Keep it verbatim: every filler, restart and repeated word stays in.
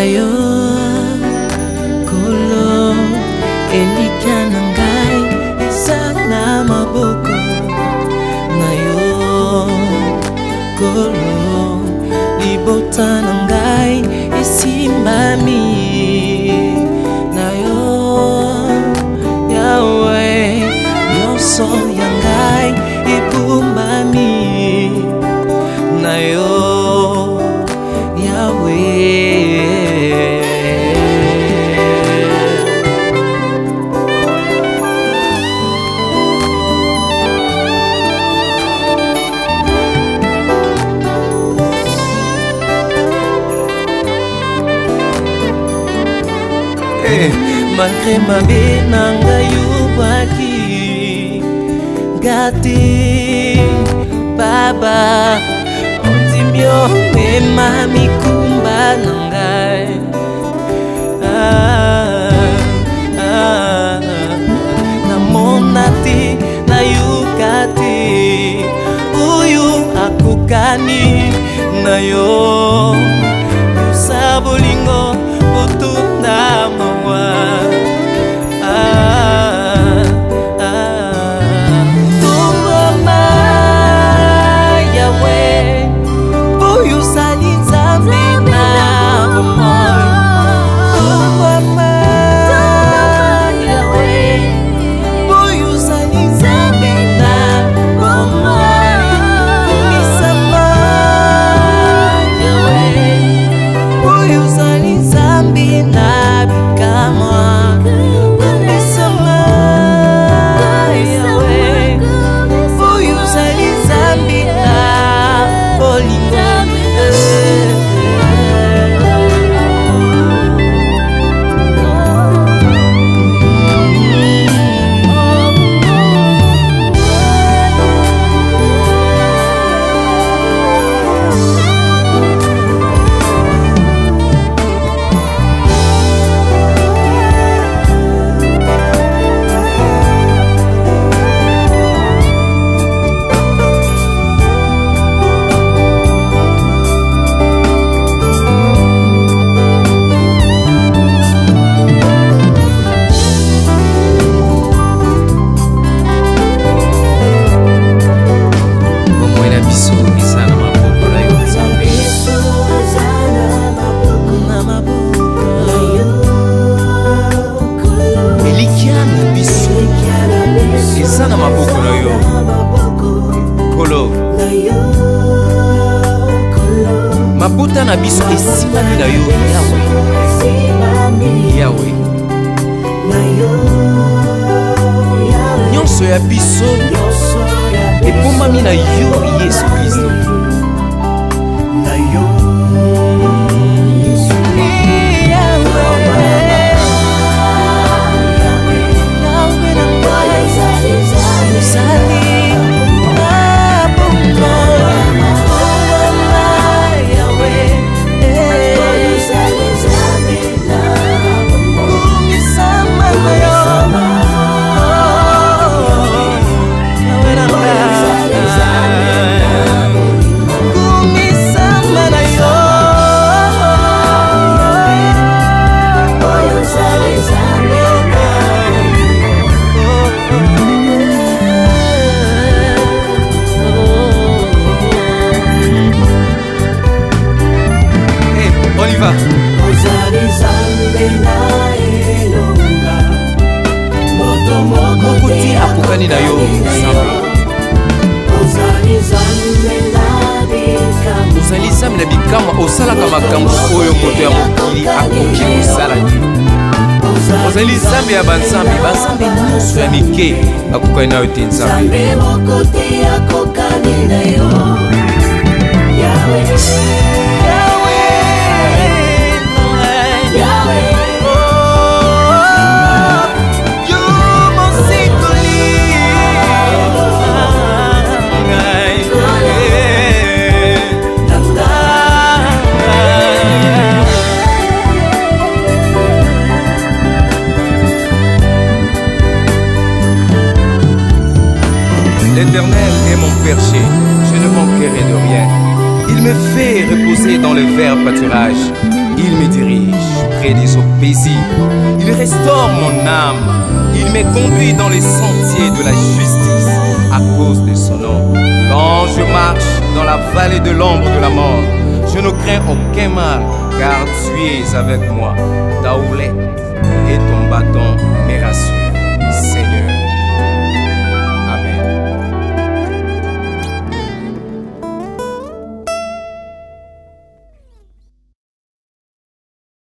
yo kolo elikya na ngai eza na maboko na yo kolo libota na ngai esimbami na yo Yahweh nyonso ya ngai ebumbami na yo Malgré ma vie nanga yubaki gati baba ondimyo mema mikumba nangai ah, ah, na monati na yukati uyu akukani na yo sabolingo utunda mawa mabuta na biso esimami na yo Yahweh Yahweh nyonso ya biso ebombami na yo Yesu Kristo na yo mokuti akokani na yo ozali nzambe na bikamwa osalaka makambo oyo moto ya mokili akoki kosala te ozali nzambe ya banzambe banzambe nyonso ya mike akokani na yo te nzambe L'Éternel est mon berger, je ne manquerai de rien. Il me fait reposer dans le vert pâturage. Il me dirige près des eaux paisibles. Il restaure mon âme. Il me conduit dans les sentiers de la justice à cause de son nom. Quand je marche dans la vallée de l'ombre de la mort, je ne crains aucun mal, car tu es avec moi. Ta houlette et ton bâton me rassurent.